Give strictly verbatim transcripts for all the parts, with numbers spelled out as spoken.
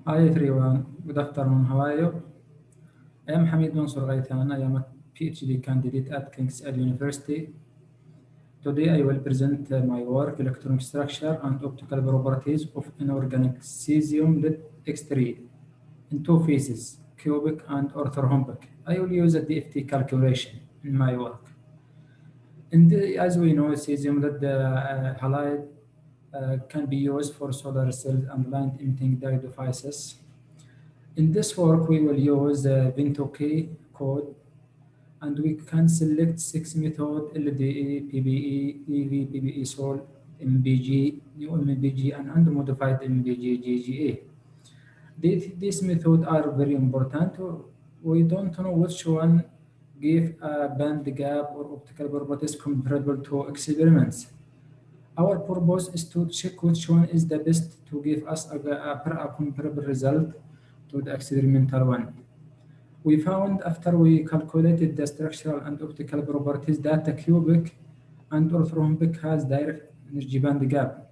Hi everyone, good afternoon, how are you? I am Hamid Mansour Ghaitan. I am a PhD candidate at King's University. Today I will present uh, my work, electronic structure and optical properties of inorganic cesium lead X three in two phases, cubic and orthorhombic. I will use a D F T calculation in my work. And the, as we know, cesium lead uh, halide uh, can be used for solar cells and line emitting devices. In this work, we will use the Vinto-K code, and we can select six methods: L D E, P B E, E V, P B E Sol, M B G, new M B G, and unmodified M B G G G A. These, these methods are very important. We don't know which one give a band gap or optical properties comparable to experiments. Our purpose is to check which one is the best to give us a, a, a comparable result to the experimental one. We found after we calculated the structural and optical properties that the cubic and orthorhombic has direct energy band gap.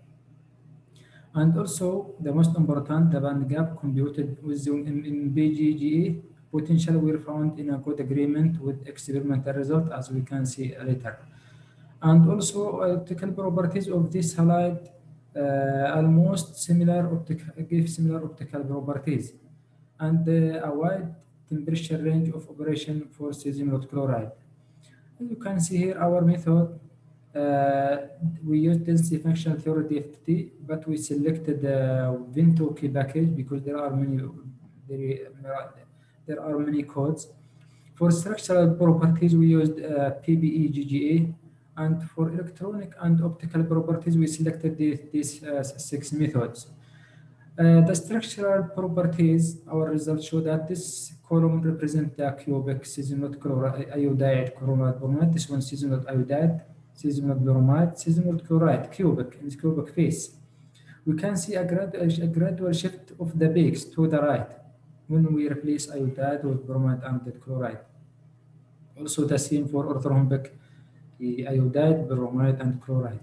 And also, the most important, the band gap computed with the M B G G A potential were found in a good agreement with experimental result, as we can see later. And also, optical properties of this halide uh, almost similar optical give similar optical properties, and uh, a wide temperature range of operation for cesium lead chloride. As you can see here, our method, uh, we used density functional theory D F T, but we selected the Vinto-K package because there are many there, there are many codes. For structural properties, we used uh, P B E G G A, and for electronic and optical properties, we selected these, these uh, six methods. Uh, the structural properties, our results show that this column represents the cubic cesium lead chloride, iodide, chloride, bromide. This one cesium lead iodide, cesium lead bromide, cesium lead chloride, cubic, in this cubic phase. We can see a, grad a gradual shift of the peaks to the right when we replace iodide with bromide and chloride. Also the same for orthorhombic, iodide, bromide, and chloride.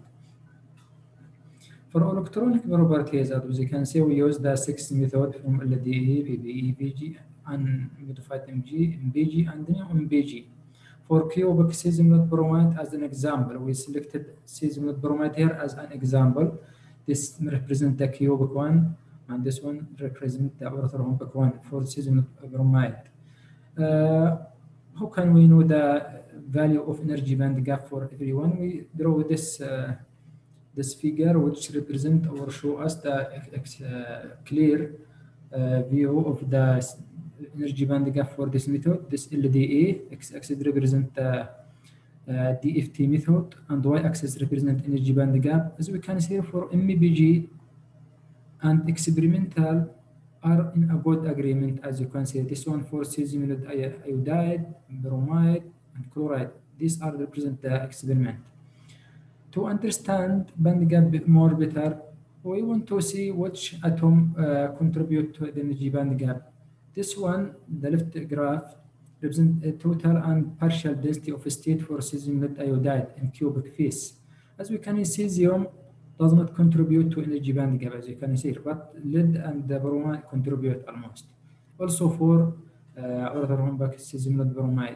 For electronic properties, as you can see, we use the six method from L D E, P B E, V G, and modified M G, M B G, and new M B G. For cubic cesium lead bromide as an example, we selected cesium lead bromide here as an example. This represents the cubic one, and this one represents the orthorhombic one for cesium lead bromide. Uh, how can we know the value of energy band gap for everyone? We draw this uh, this figure, which represent or show us the uh, clear uh, view of the energy band gap for this method. This L D A x-axis represent the uh, D F T method, and y-axis represent energy band gap. As we can see for M B G and experimental are in a good agreement. As you can see, this one for cesium lead iodide, bromide, and chloride. These are represent the experiment. To understand band gap more better, we want to see which atom uh, contribute to the energy band gap. This one, the left graph, represents a total and partial density of a state for cesium lead iodide in cubic phase. As we can see, cesium does not contribute to energy band gap, as you can see, but lead and the bromide contribute almost. Also for uh, orthorhombic cesium lead bromide,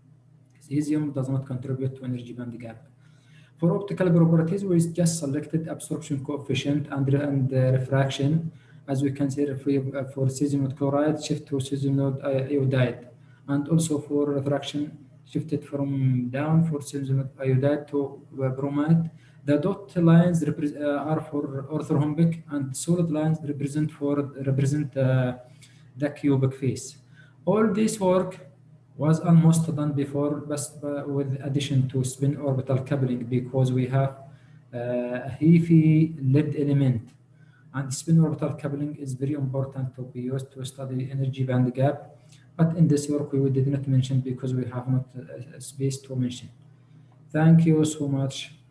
cesium does not contribute to energy band gap. For optical properties, we just selected absorption coefficient and, and uh, refraction. As we can see, if we, uh, for cesium lead chloride, shift to cesium lead iodide. And also for refraction, shifted from down for cesium lead iodide to uh, bromide. The dot lines uh, are for orthorhombic, and solid lines represent for represent uh, the cubic phase. All this work was almost done before, but with addition to spin orbital coupling, because we have uh, a heavy lead element, and spin orbital coupling is very important to be used to study energy band gap. But in this work, we did not mention because we have not uh, space to mention. Thank you so much.